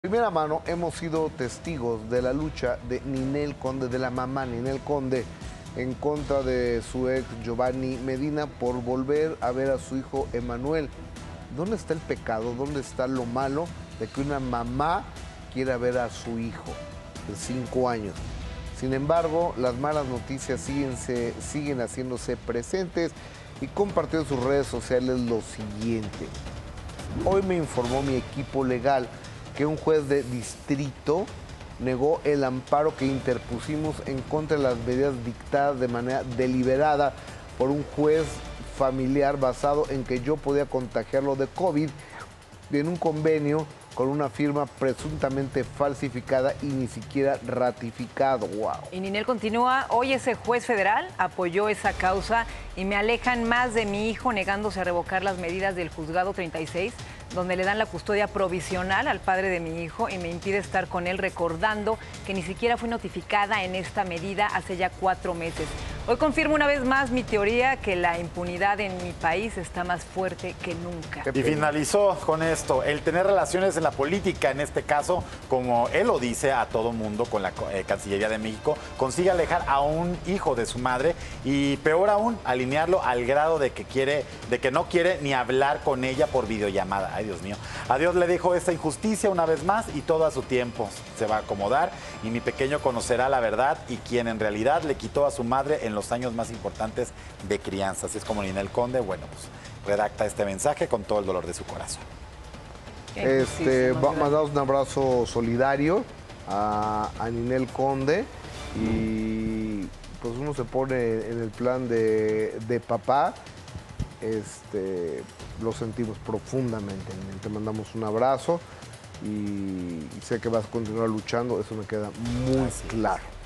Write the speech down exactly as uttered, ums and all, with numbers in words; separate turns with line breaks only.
Primera mano hemos sido testigos de la lucha de Ninel Conde, de la mamá Ninel Conde, en contra de su ex Giovanni Medina por volver a ver a su hijo Emanuel. ¿Dónde está el pecado? ¿Dónde está lo malo de que una mamá quiera ver a su hijo de cinco años? Sin embargo, las malas noticias siguen, se, siguen haciéndose presentes y compartió en sus redes sociales lo siguiente. Hoy me informó mi equipo legal que un juez de distrito negó el amparo que interpusimos en contra de las medidas dictadas de manera deliberada por un juez familiar basado en que yo podía contagiarlo de COVID en un convenio con una firma presuntamente falsificada y ni siquiera ratificado. Wow.
Y Ninel continúa, hoy ese juez federal apoyó esa causa y me alejan más de mi hijo negándose a revocar las medidas del juzgado treinta y seis, donde le dan la custodia provisional al padre de mi hijo y me impide estar con él, recordando que ni siquiera fui notificada en esta medida hace ya cuatro meses. Hoy confirmo una vez más mi teoría que la impunidad en mi país está más fuerte que nunca.
Y finalizó con esto, el tener relaciones en la política, en este caso, como él lo dice a todo mundo con la eh, Cancillería de México, consigue alejar a un hijo de su madre y peor aún, alinearlo al grado de que quiere, de que no quiere ni hablar con ella por videollamada. Ay, Dios mío. A Dios le dijo esta injusticia una vez más y todo a su tiempo se va a acomodar y mi pequeño conocerá la verdad y quien en realidad le quitó a su madre en los años más importantes de crianza. Así es como Ninel Conde, bueno, pues redacta este mensaje con todo el dolor de su corazón.
Este, mandamos un abrazo solidario a, a Ninel Conde y pues uno se pone en el plan de, de papá. Este, lo sentimos profundamente. Te mandamos un abrazo y, y sé que vas a continuar luchando, eso me queda muy claro.